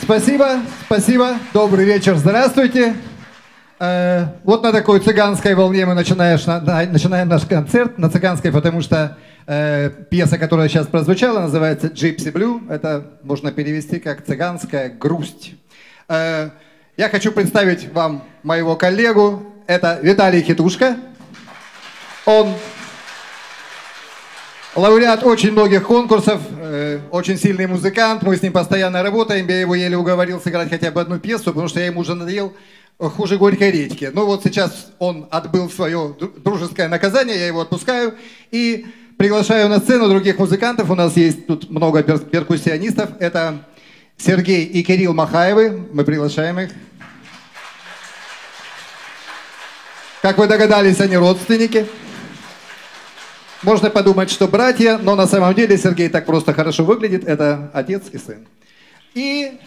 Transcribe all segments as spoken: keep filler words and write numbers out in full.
Спасибо, спасибо. Добрый вечер, здравствуйте. Э, вот на такой цыганской волне мы начинаешь, на, на, начинаем наш концерт. На цыганской, потому что э, пьеса, которая сейчас прозвучала, называется «Gypsy Blue». Это можно перевести как «Цыганская грусть». Э, я хочу представить вам моего коллегу. Это Виталий Хитушко. Он лауреат очень многих конкурсов, э, очень сильный музыкант. Мы с ним постоянно работаем. Я его еле уговорил сыграть хотя бы одну пьесу, потому что я ему уже надоел хуже горькой редьки. Ну вот сейчас он отбыл свое дружеское наказание, я его отпускаю и приглашаю на сцену других музыкантов. У нас есть тут много пер перкуссионистов. Это Сергей и Кирилл Махаевы. Мы приглашаем их. Как вы догадались, они родственники. Можно подумать, что братья, но на самом деле Сергей так просто хорошо выглядит. Это отец и сын. И,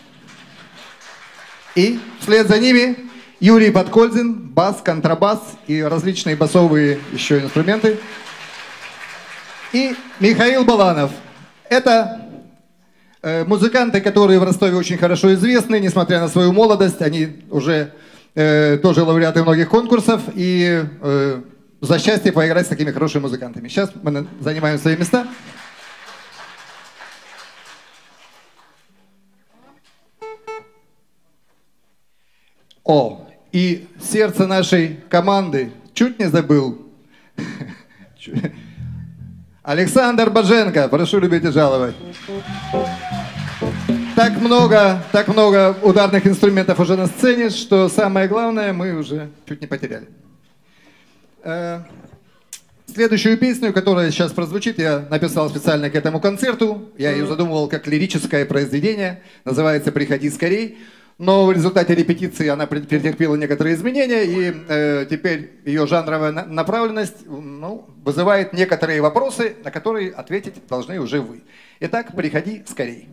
и вслед за ними Юрий Подкользин, бас, контрабас и различные басовые еще инструменты. И Михаил Баланов. Это э, музыканты, которые в Ростове очень хорошо известны, несмотря на свою молодость. Они уже э, тоже лауреаты многих конкурсов. И э, за счастье поиграть с такими хорошими музыкантами. Сейчас мы занимаем свои места. О, и сердце нашей команды чуть не забыл. Александр Боженко, прошу любить и жаловать. Так много, так много ударных инструментов уже на сцене, что самое главное мы уже чуть не потеряли. Следующую песню, которая сейчас прозвучит, я написал специально к этому концерту. Я ее задумывал как лирическое произведение. Называется «Приходи скорей». Но в результате репетиции она претерпела некоторые изменения. И э, теперь ее жанровая направленность ну, вызывает некоторые вопросы, на которые ответить должны уже вы. Итак, «Приходи скорей».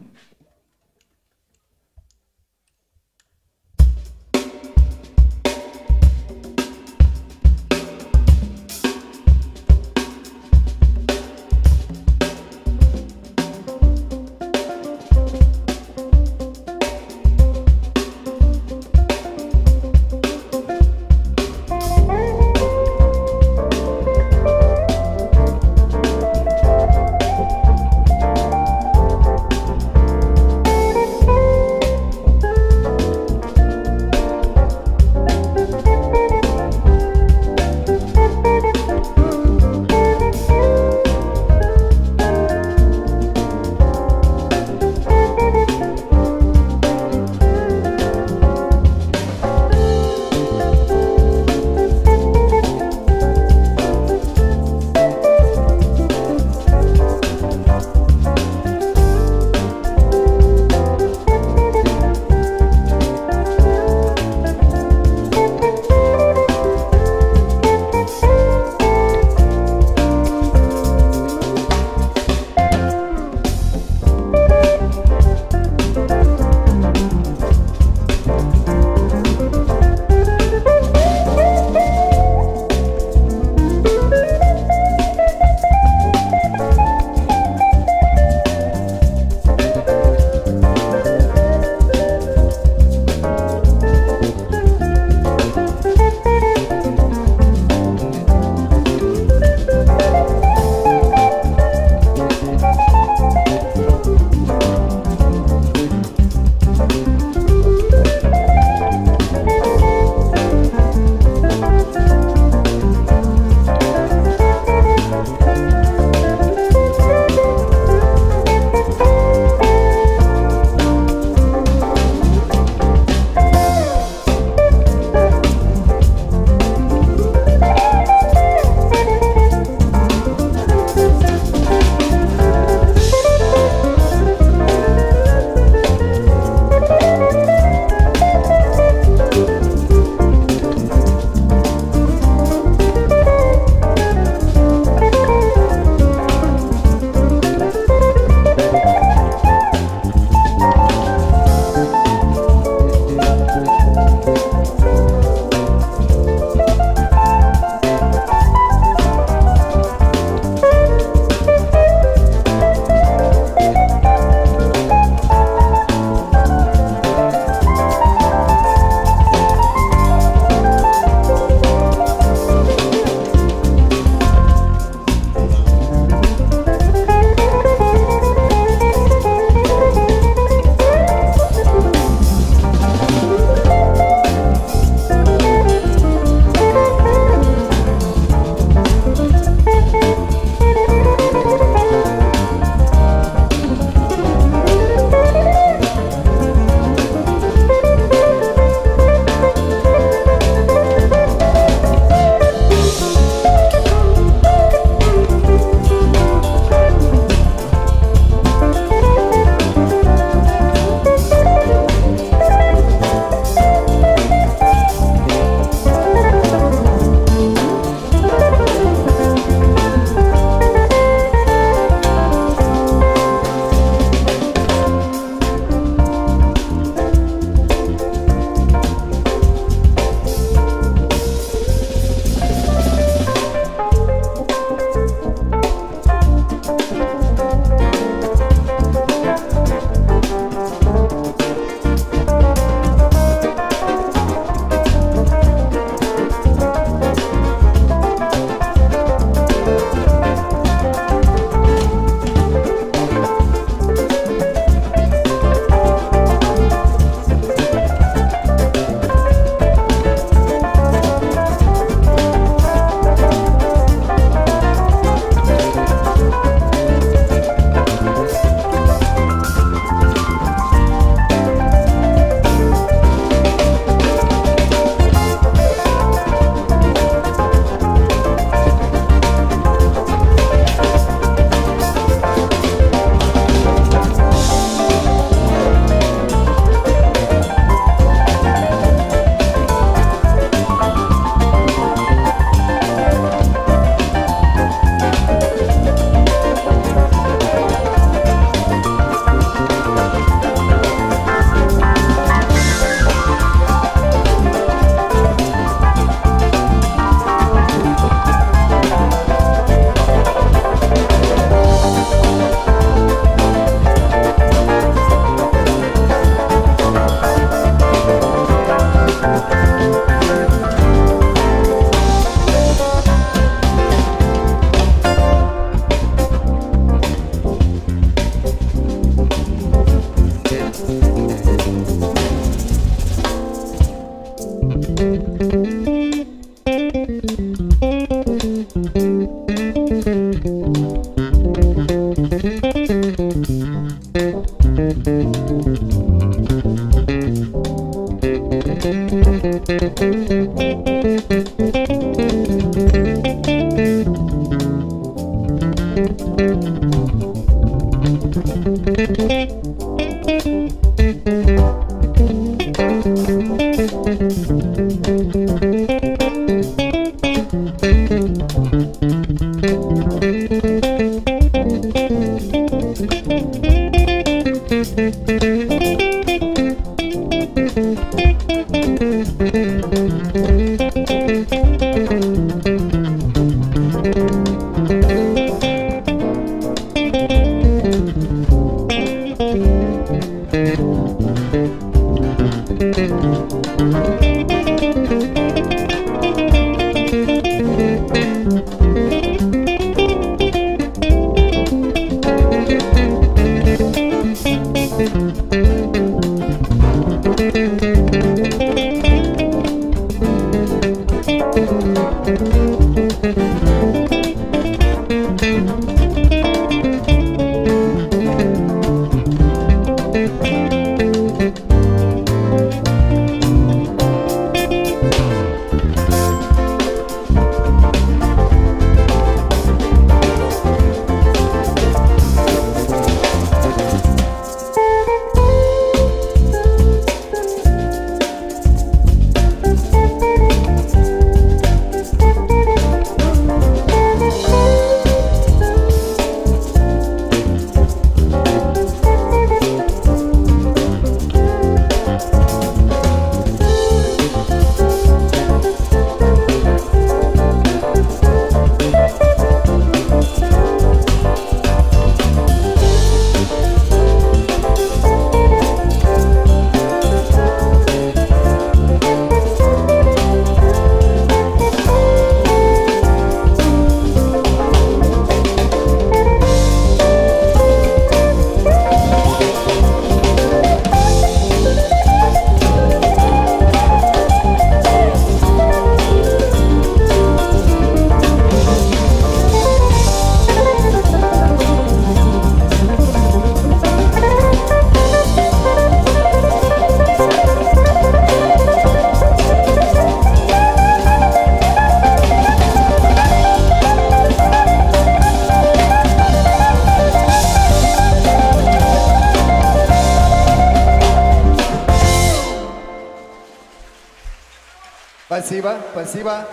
Спасибо, спасибо.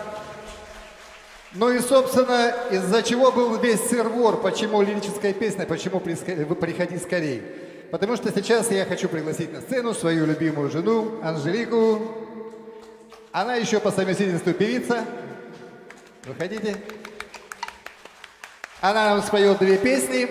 Ну и, собственно, из-за чего был весь сыр-вор, почему лирическая песня, почему «Приходи скорей». Потому что сейчас я хочу пригласить на сцену свою любимую жену Анжелику. Она еще по совместительству певица. Выходите. Она нам споет две песни.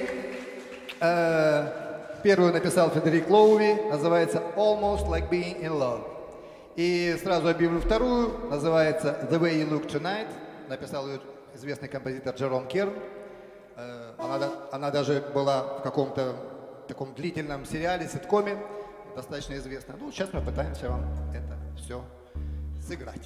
Первую написал Фредерик Лоуви, называется «Almost Like Being in Love». И сразу объявлю вторую, называется «The Way You Look Tonight». Написал ее известный композитор Джером Керн. Она, она даже была в каком-то таком длительном сериале, ситкоме, достаточно известна. Ну, сейчас мы пытаемся вам это все сыграть.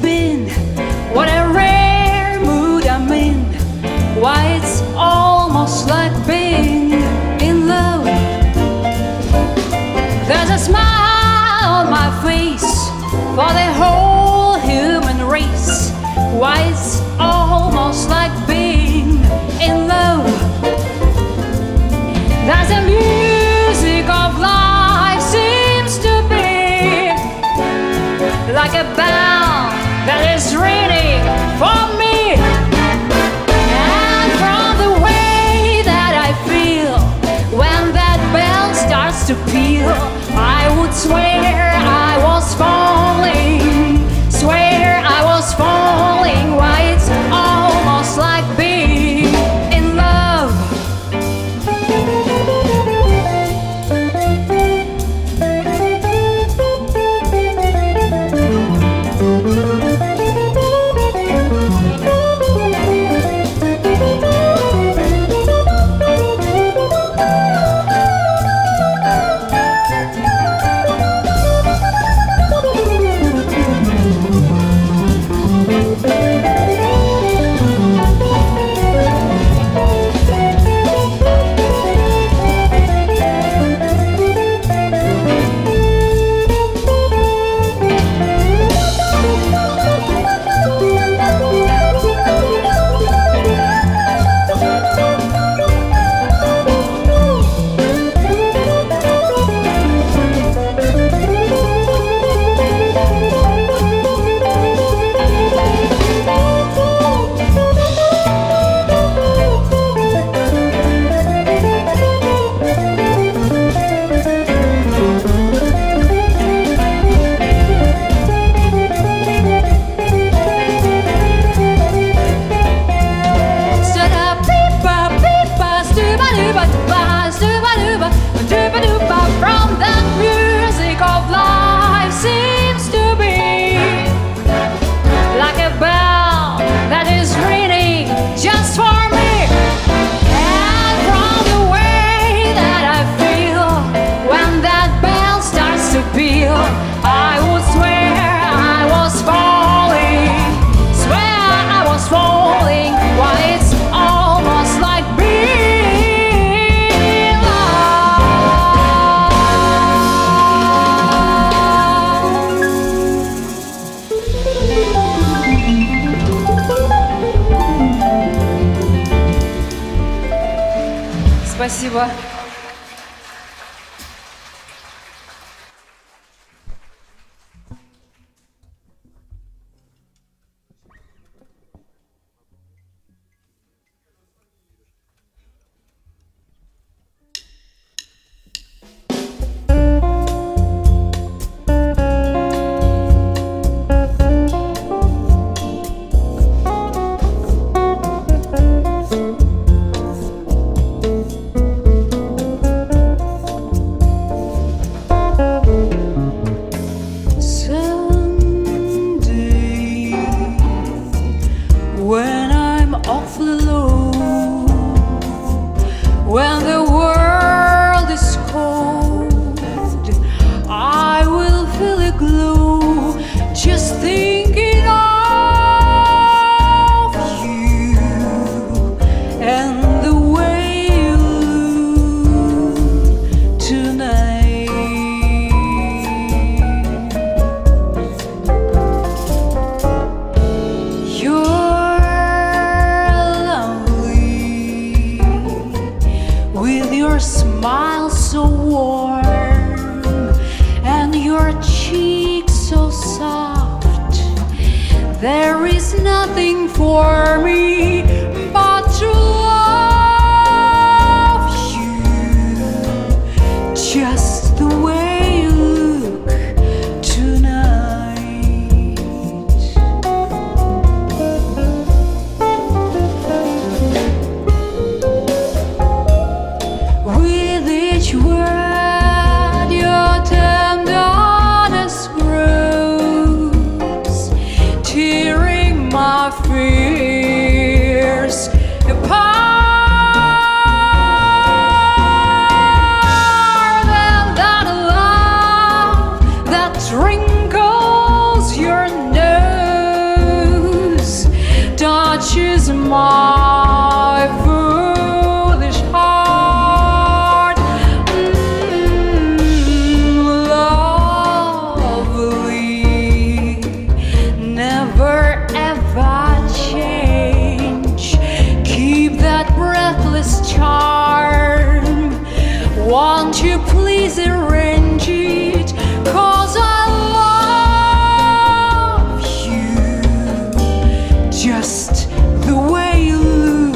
What a rare mood I'm in. Why it's almost Спасибо. Just the way you look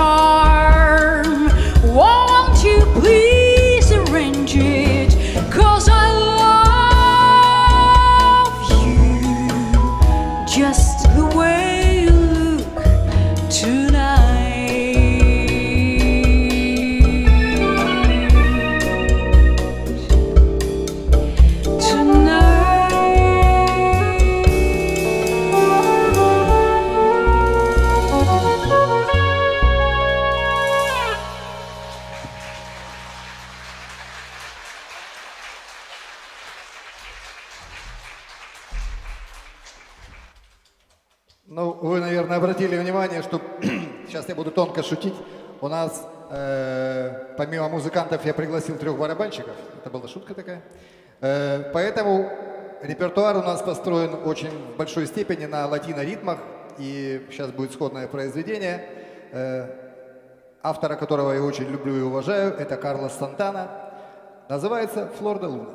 charm. Won't you please arrange it? 'Cause I love you just the way you look tonight. Ну, вы, наверное, обратили внимание, что сейчас я буду тонко шутить. У нас, э, помимо музыкантов, я пригласил трех барабанщиков. Это была шутка такая. Э, поэтому репертуар у нас построен очень в большой степени на латино-ритмах. И сейчас будет сходное произведение, э, автора которого я очень люблю и уважаю. Это Карлос Сантана. Называется «Флор де Луна».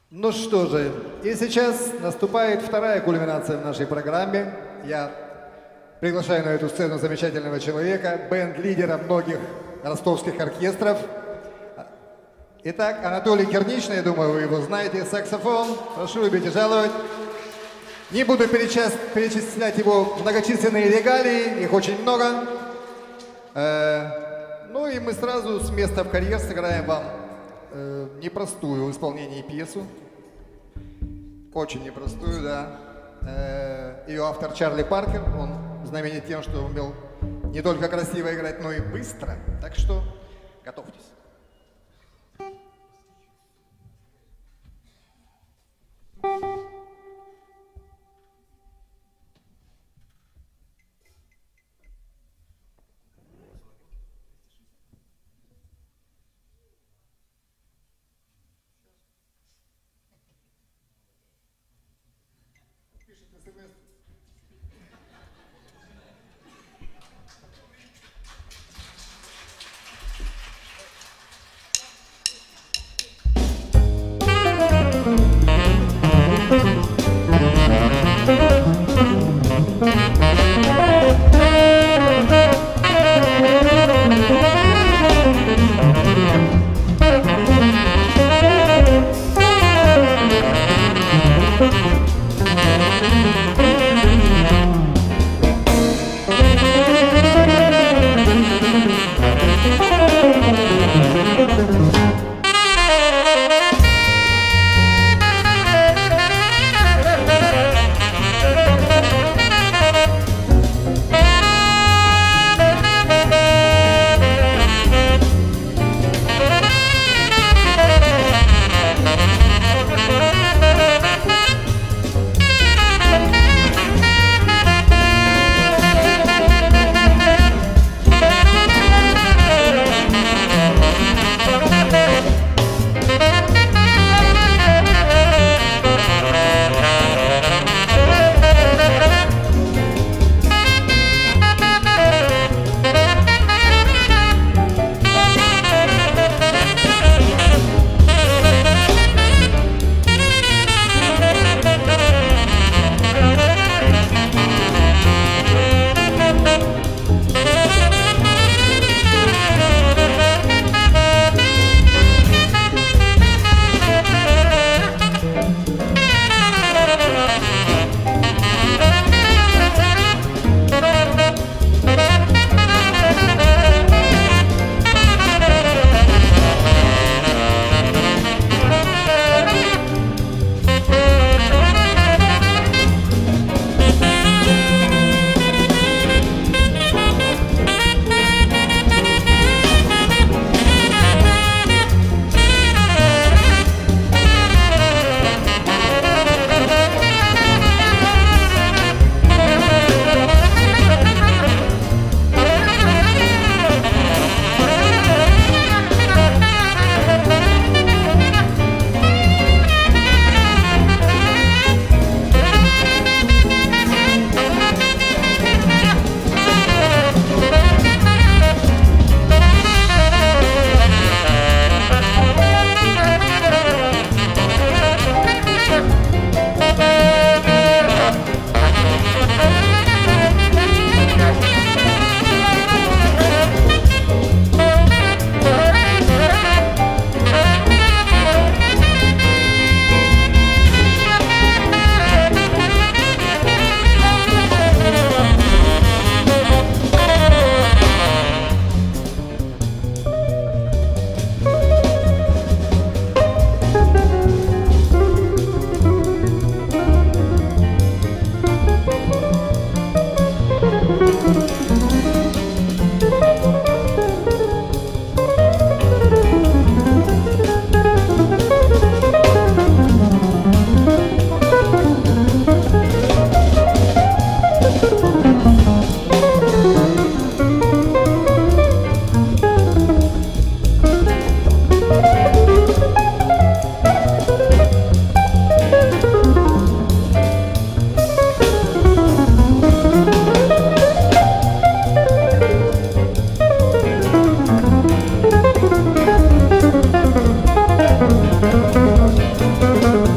Ну что же, и сейчас наступает вторая кульминация в нашей программе. Я приглашаю на эту сцену замечательного человека, бенд-лидера многих ростовских оркестров. Итак, Анатолий Керничный, я думаю, вы его знаете, саксофон. Прошу любить и жаловать. Не буду перечислять его многочисленные регалии, их очень много. Ну и мы сразу с места в карьер сыграем вам непростую в исполнении пьесу. Очень непростую, да. Ее автор Чарли Паркер. Он знаменит тем, что умел не только красиво играть, но и быстро. Так что готовьтесь. Thank you.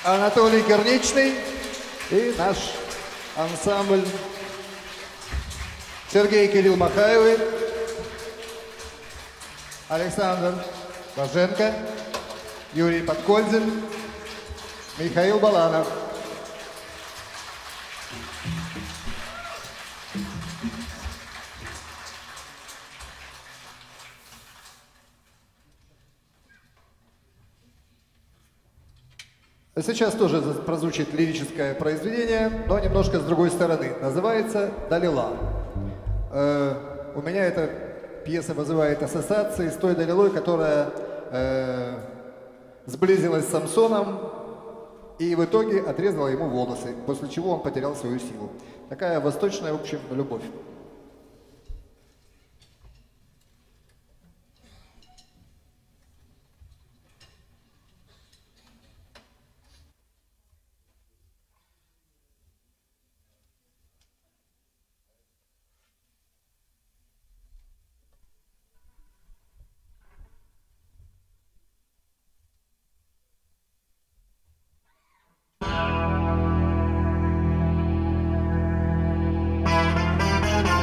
Анатолий Горничный и наш ансамбль Сергей и Кирилл Махаевы, Александр Боженко, Юрий Подкользин, Михаил Баланов. Сейчас тоже прозвучит лирическое произведение, но немножко с другой стороны. Называется «Далила». Э, у меня эта пьеса вызывает ассоциации с той Далилой, которая э, сблизилась с Самсоном и в итоге отрезала ему волосы, после чего он потерял свою силу. Такая восточная, в общем, любовь. Thank you.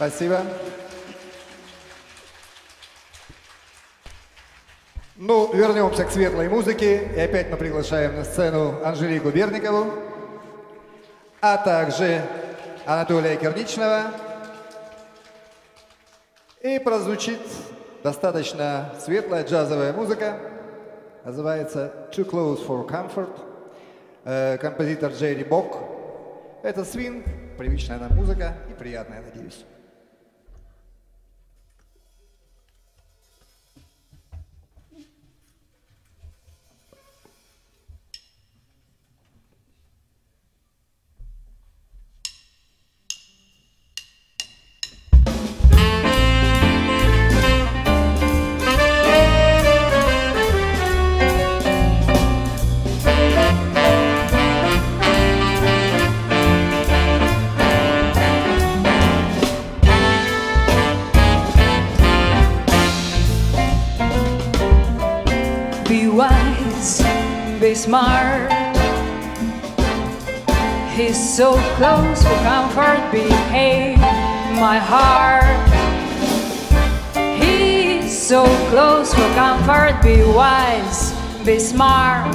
Спасибо. Ну, вернемся к светлой музыке. И опять мы приглашаем на сцену Анжелику Берникову, а также Анатолия Керничного. И прозвучит достаточно светлая джазовая музыка. Называется «Too Close for Comfort». Э, композитор Джерри Бок. Это свинг, привычная нам музыка и приятная, надеюсь. Be smart. He's so close for comfort. Behave, my heart. He's so close for comfort. Be wise, be smart.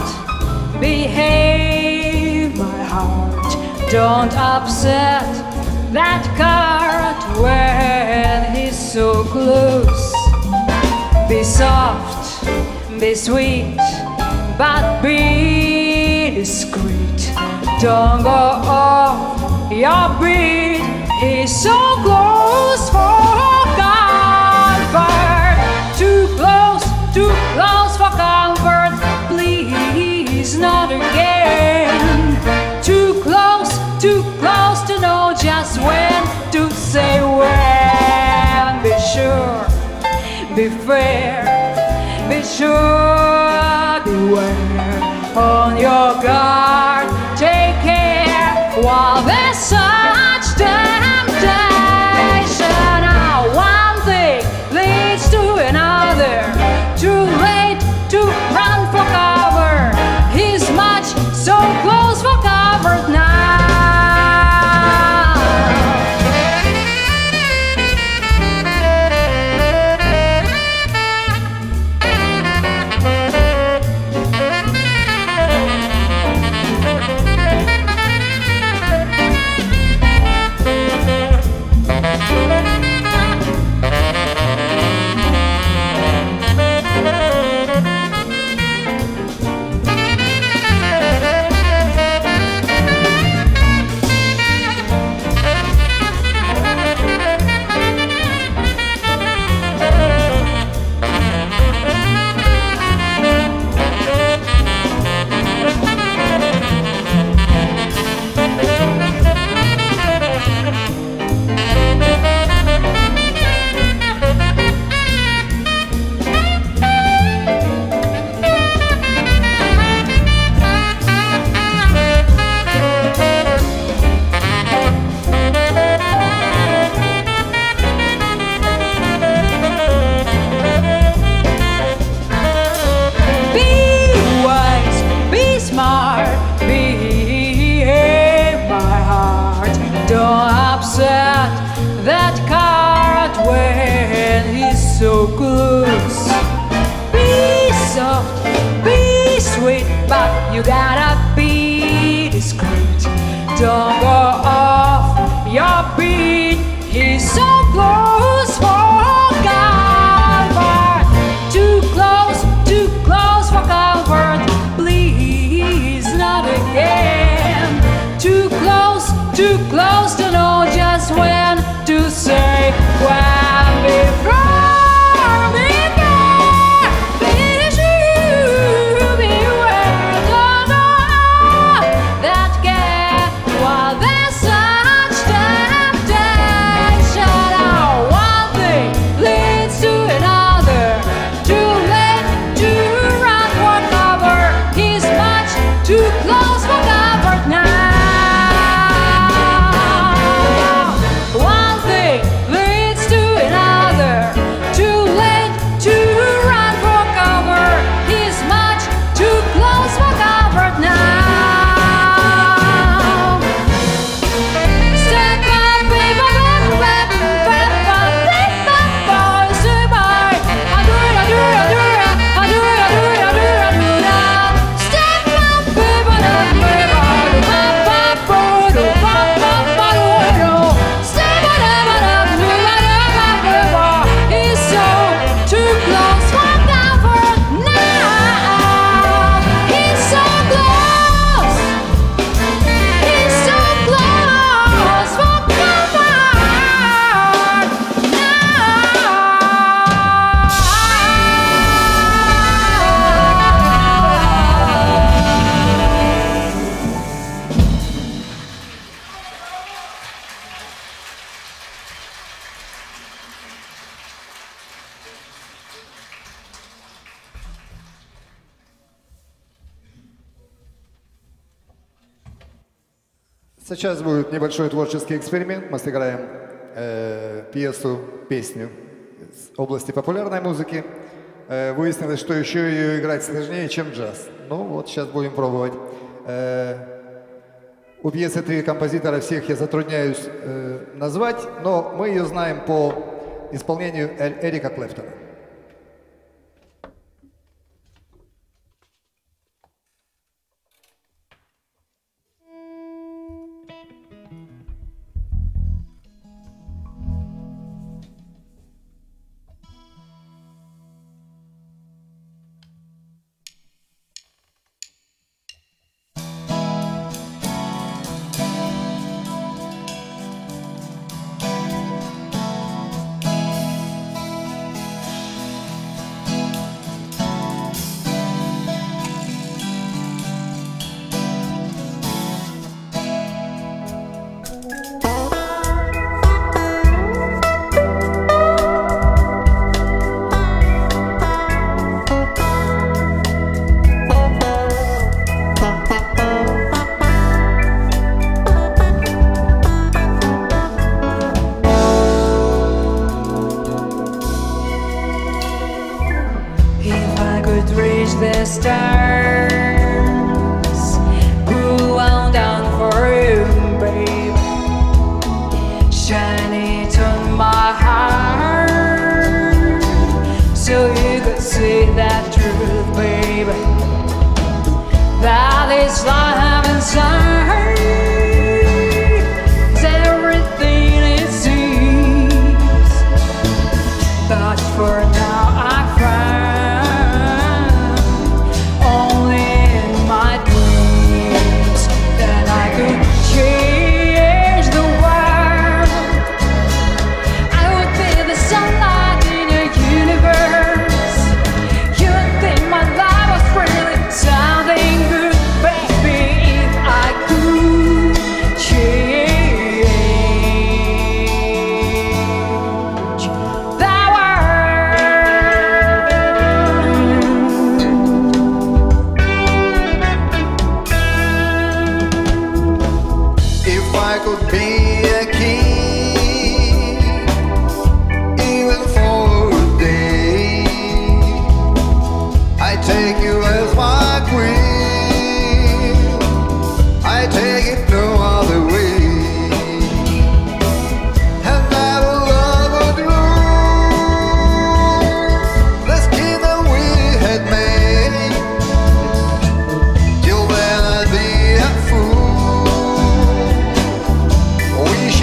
Behave, my heart. Don't upset that cart when he's so close. Be soft, be sweet, but be discreet. Don't go off your beat. He's so close for comfort. Too close, too close for comfort. Please, not again. Too close, too close to know just when to say when. Be sure, be fair, be sure, beware, on your guard, take care while there's such temptation. Now one thing leads to another, too late to run for cover. He's much so close for comfort now. So close. Be soft, be sweet, but you gotta be discreet. Don't go off your beat. He's so close for comfort. Too close, too close for comfort. Please, not again. Too close, too close to know just when to say when. Before too close for comfort now. Сейчас будет небольшой творческий эксперимент. Мы сыграем э, пьесу, песню из области популярной музыки. Э, выяснилось, что еще ее играть сложнее, чем джаз. Ну вот, сейчас будем пробовать. Э, у пьесы три композитора, всех я затрудняюсь э, назвать, но мы ее знаем по исполнению Эрика Клэптона. The stars pull on down for you, babe. Shine it on my heart, so you could see that truth, baby. That is love inside, is everything it seems. But for now I find We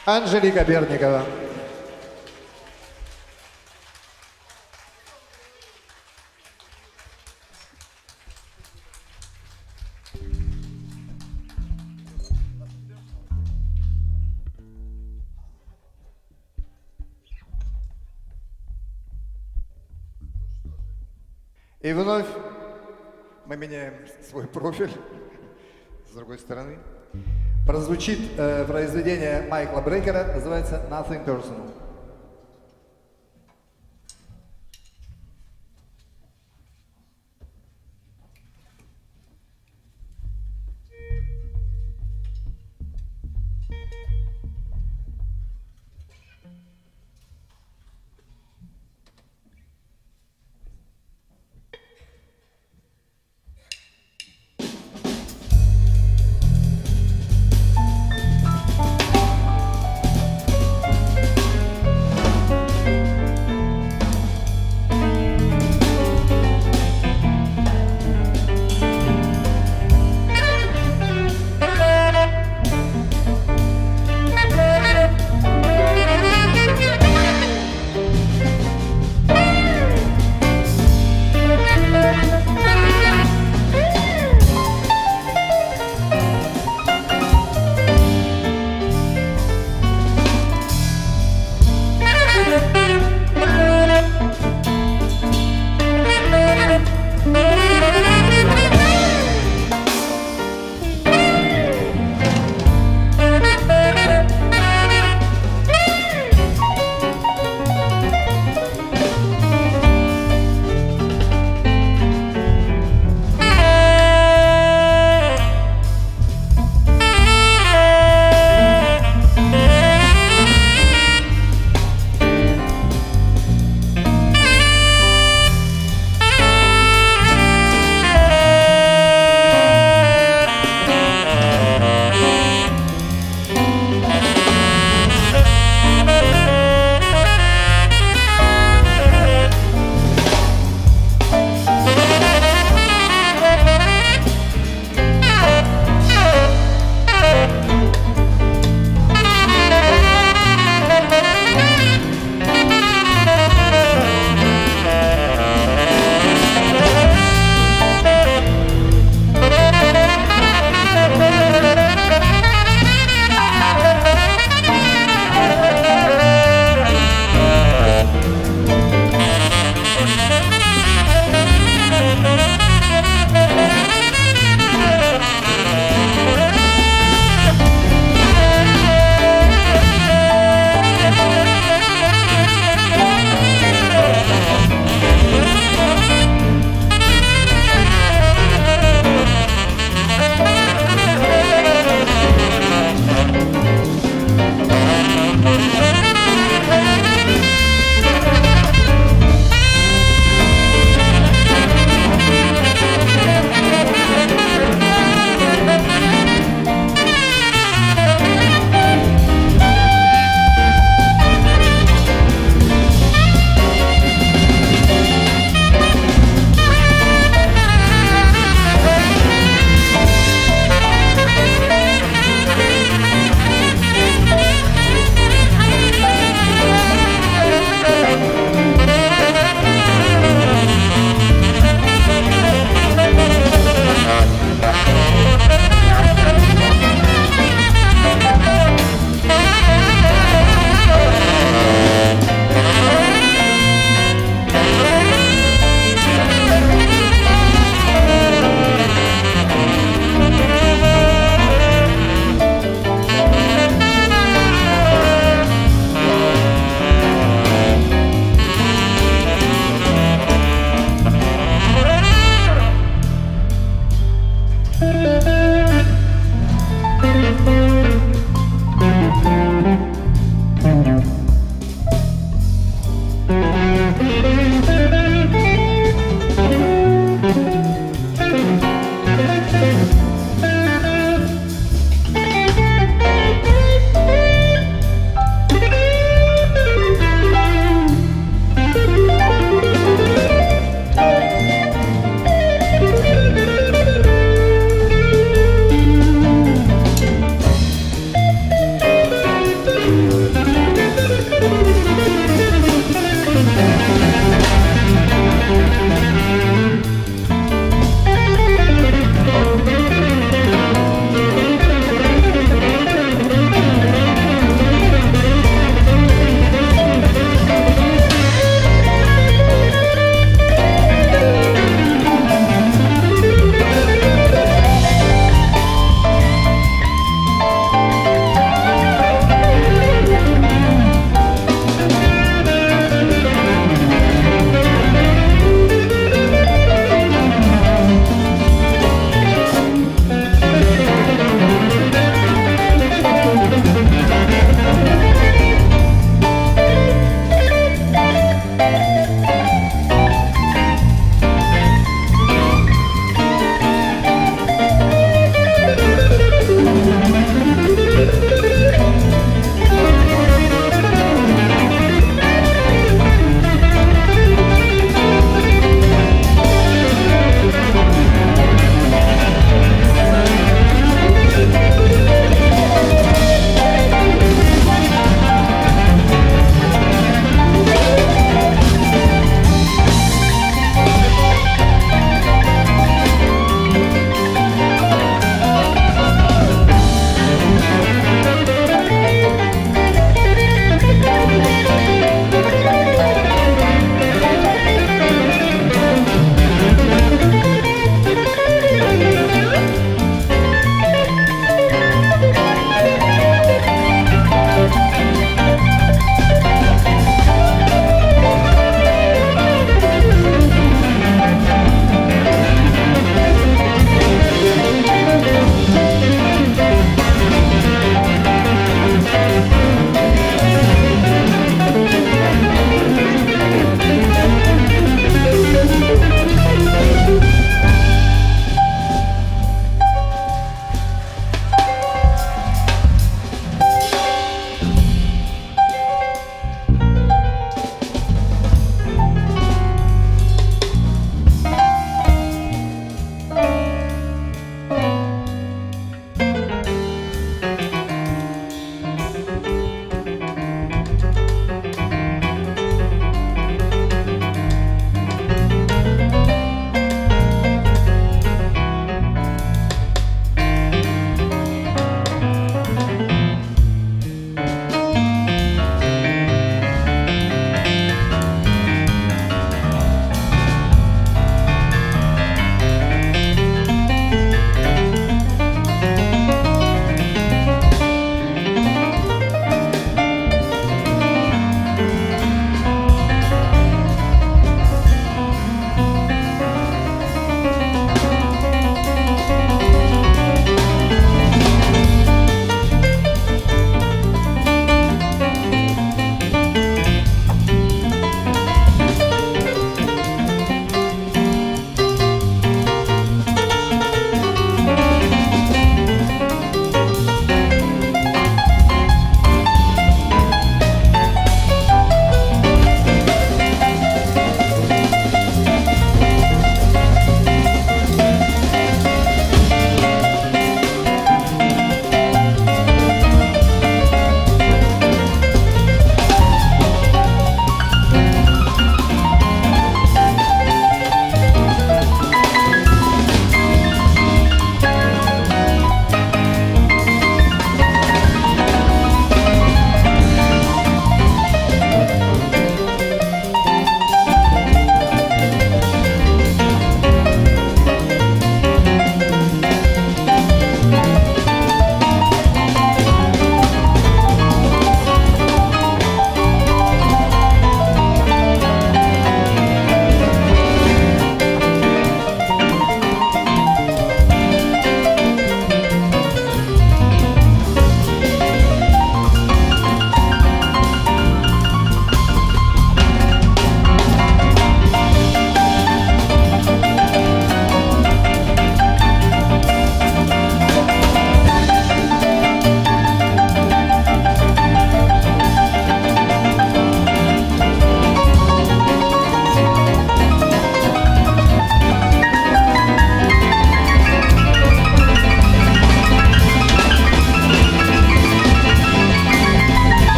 Анжелика Берникова. И вновь мы меняем свой профиль с другой стороны. Прозвучит э, произведение Майкла Брейкера, называется Nothing Personal.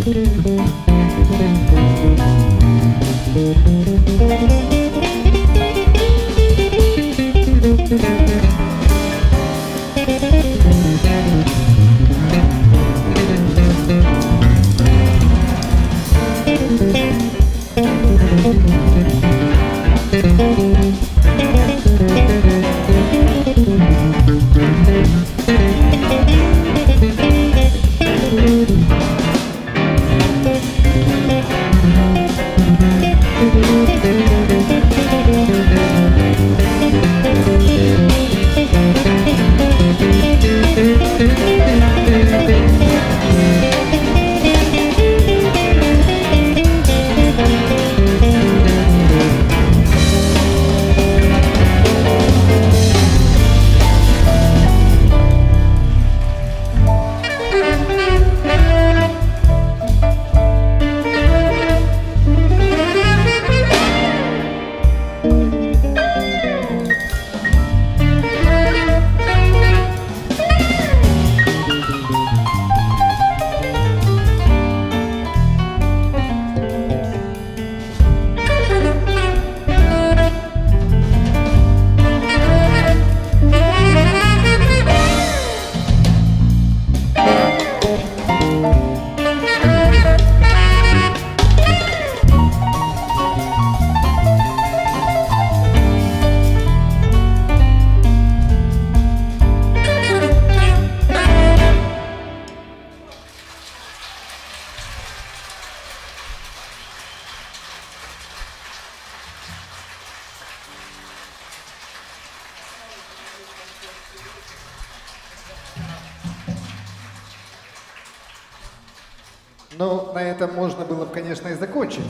Ну, на этом можно было бы, конечно, и закончить.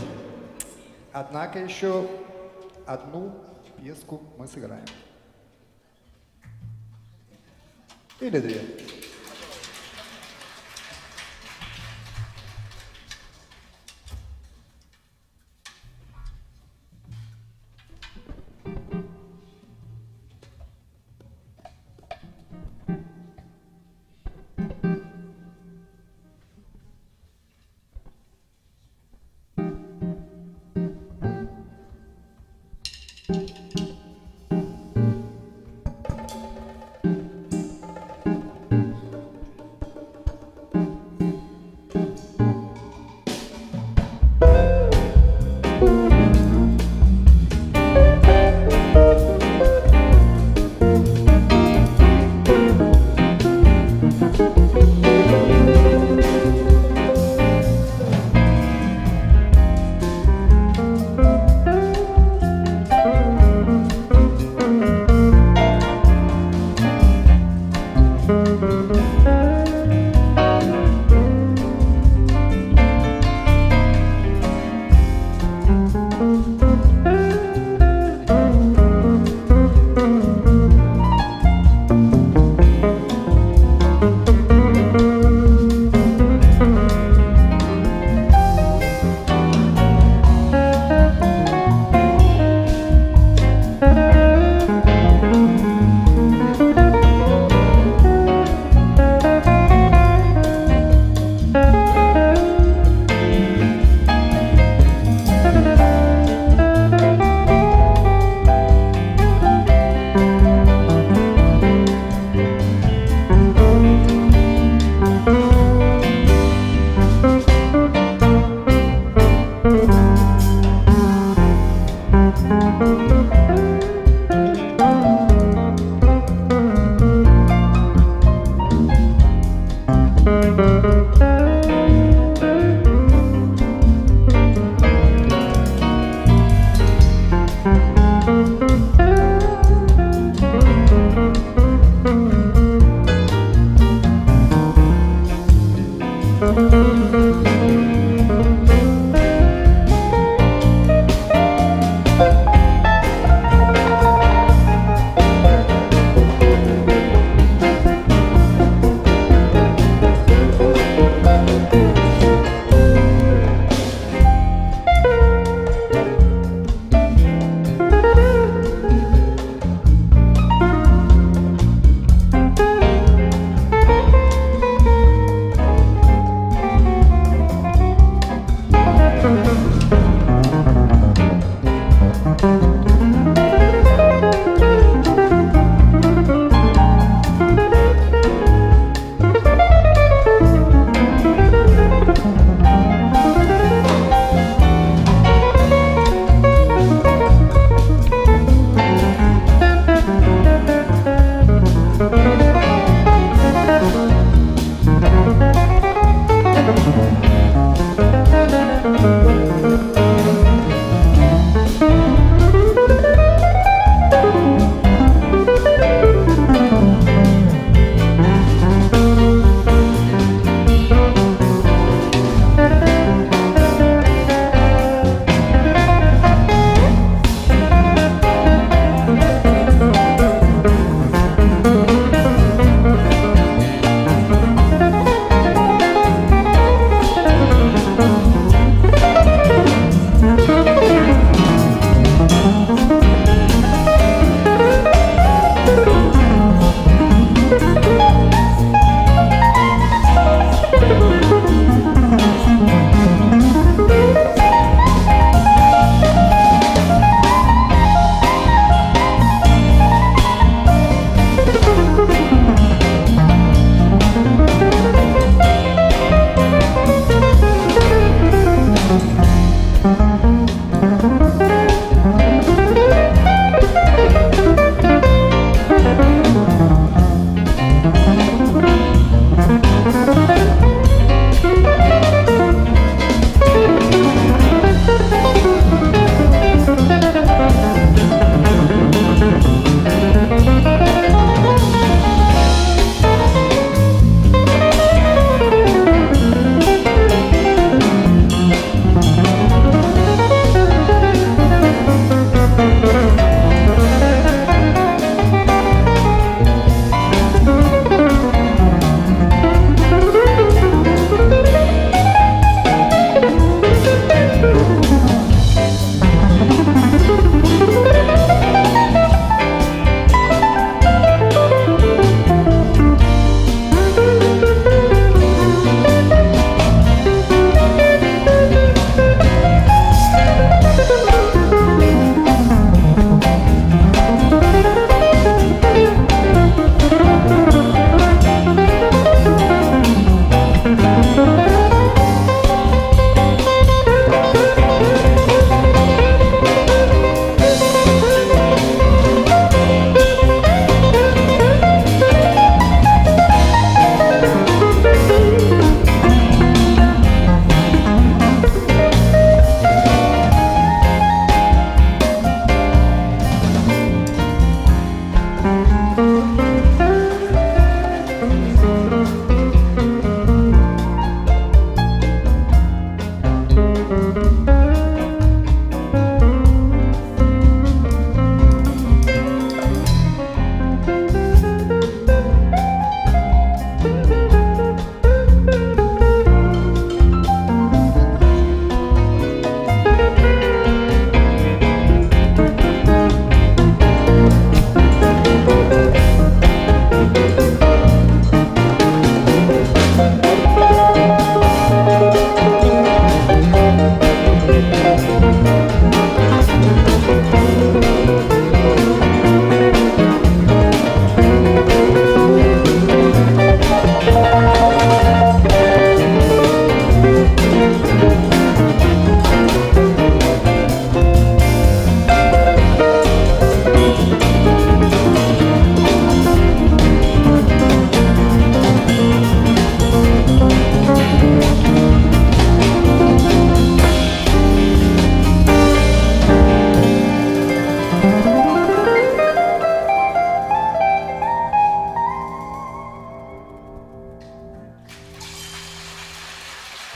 Однако еще одну пьеску мы сыграем. Или две.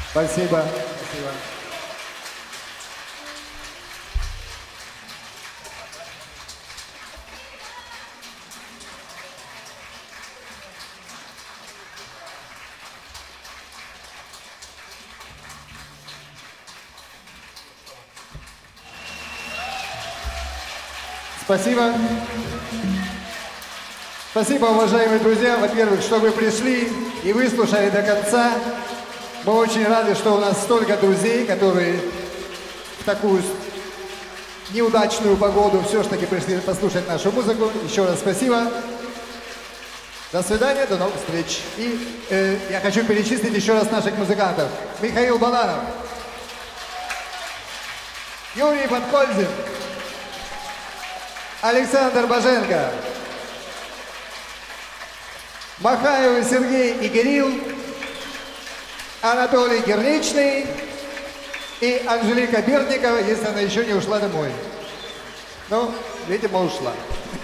Спасибо. Спасибо. Спасибо. Спасибо, уважаемые друзья. Во-первых, что вы пришли и выслушали до конца. Мы очень рады, что у нас столько друзей, которые в такую неудачную погоду все-таки пришли послушать нашу музыку. Еще раз спасибо. До свидания, до новых встреч. И э, я хочу перечислить еще раз наших музыкантов. Михаил Баланов, Юрий Подкользин, Александр Боженко, Махаевы Сергей и Кирилл, Анатолий Кирничный и Анжелика Бердникова, если она еще не ушла домой. Ну, видимо, ушла.